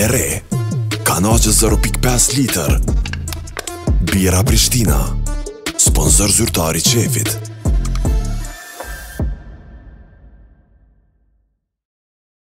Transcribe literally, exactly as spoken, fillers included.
E re, kanaçe zero pikë pesë litër. Bira Prishtina, sponsor zyrtar i qefit.